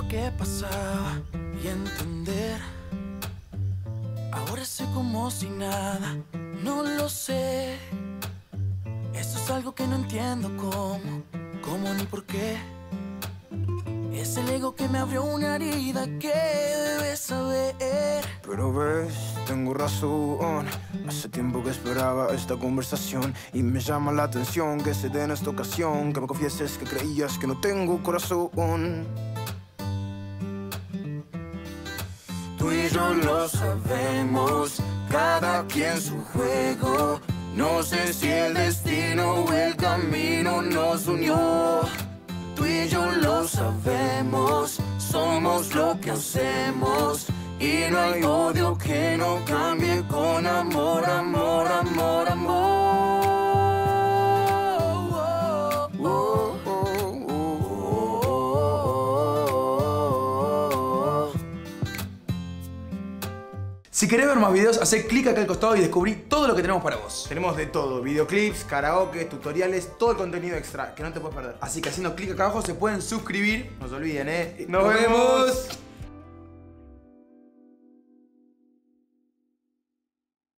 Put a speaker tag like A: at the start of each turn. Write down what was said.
A: lo que pasaba y entender. Ahora sé como si nada, no lo sé. Esto es algo que no entiendo cómo ni por qué. Es el ego que me abrió una herida que debes saber.
B: Pero ves, tengo razón. Hace tiempo que esperaba esta conversación y me llama la atención que se dé en esta ocasión, que me confieses que creías que no tengo corazón.
A: Tú y yo lo sabemos, cada quien su juego. No sé si el destino o el camino nos unió. Tú y yo lo sabemos, somos lo que hacemos. Y no hay odio que no cambie con amor, amor, amor, amor.
C: Si querés ver más videos, hacé clic acá al costado y descubrí todo lo que tenemos para vos.
B: Tenemos de todo, videoclips, karaoke, tutoriales, todo el contenido extra que no te puedes perder.
C: Así que haciendo clic acá abajo se pueden suscribir.
B: No se olviden,
C: ¡Nos vemos!